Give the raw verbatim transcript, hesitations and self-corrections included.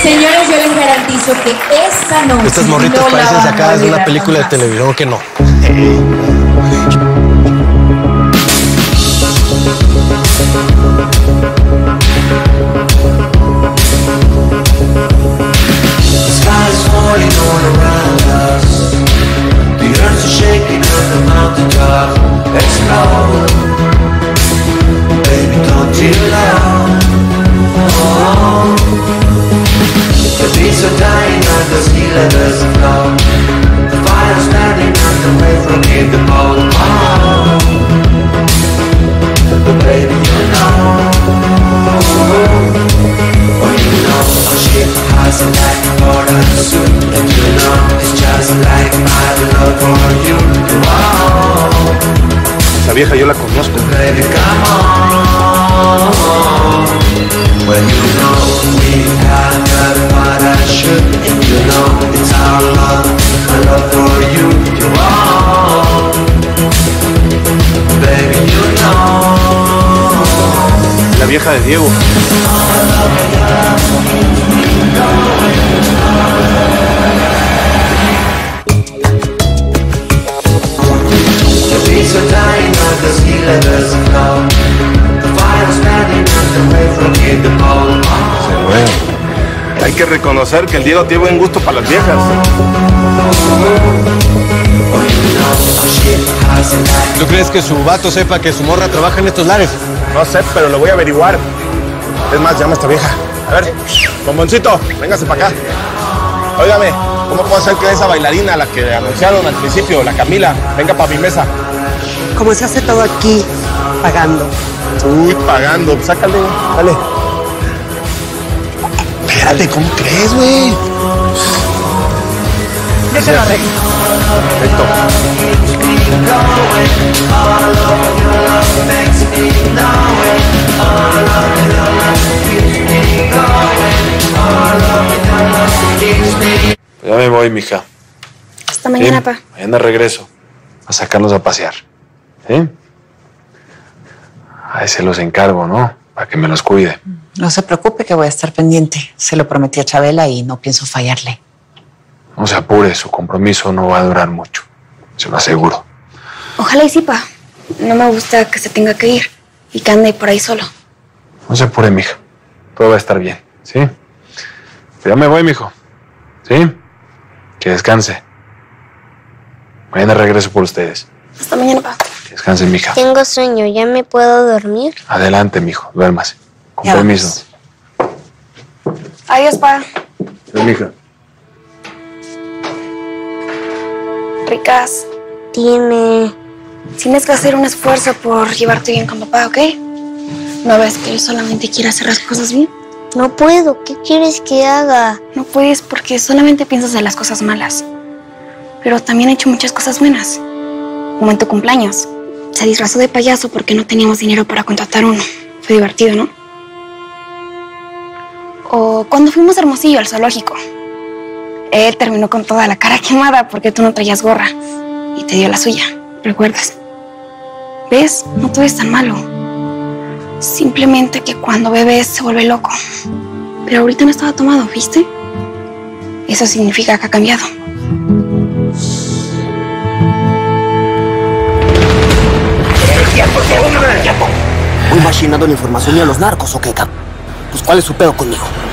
Señores, yo les garantizo que esta noche estas morritas no parecen sacadas de una película de televisión que no. Hey. La vieja yo la conozco. La vieja de Diego. Bueno, hay que reconocer que el Diego tiene buen gusto para las viejas. ¿Tú crees que su vato sepa que su morra trabaja en estos lares? No sé, pero lo voy a averiguar. Es más, llama a esta vieja. A ver, bomboncito, véngase para acá. Óigame, ¿cómo puedo hacer que esa bailarina, la que anunciaron al principio, la Camila, venga para mi mesa? Como se hace todo aquí, pagando. Uy, pagando. Sácale, dale. Espérate, ¿cómo crees, güey? Déjalo arreglo. Perfecto. Ya me voy, mija. Hasta mañana, ¿Sí? pa. Mañana regreso a sacarnos a pasear. ¿Sí? Ahí se los encargo, ¿no? Para que me los cuide. No se preocupe que voy a estar pendiente. Se lo prometí a Chabela y no pienso fallarle. No se apure, su compromiso no va a durar mucho. Se lo aseguro. Ojalá y sí, pa. No me gusta que se tenga que ir y que ande por ahí solo. No se apure, mija. Todo va a estar bien, ¿sí? Pero ya me voy, mijo. ¿Sí? Que descanse. Mañana regreso por ustedes. Hasta mañana, pa. Que descansen, mija. Tengo sueño, ¿ya me puedo dormir? Adelante, mijo. Duérmase. Con Ya permiso. Adiós, pa. Sí, mija. Ricas, Dime. tienes que hacer un esfuerzo por llevarte bien con papá, ¿ok? ¿No ves que él solamente quiere hacer las cosas bien? No puedo, ¿qué quieres que haga? No puedes porque solamente piensas en las cosas malas. Pero también ha hecho muchas cosas buenas. Como en tu cumpleaños. Se disfrazó de payaso porque no teníamos dinero para contratar uno. Fue divertido, ¿no? O cuando fuimos a Hermosillo al zoológico. Él terminó con toda la cara quemada porque tú no traías gorra. Y te dio la suya, ¿recuerdas? ¿Ves? No todo es tan malo. Simplemente que cuando bebes se vuelve loco. Pero ahorita no estaba tomado, ¿viste? Eso significa que ha cambiado. Voy machinando la información y a los narcos, ¿o qué, cap? Pues, ¿cuál es su pedo conmigo?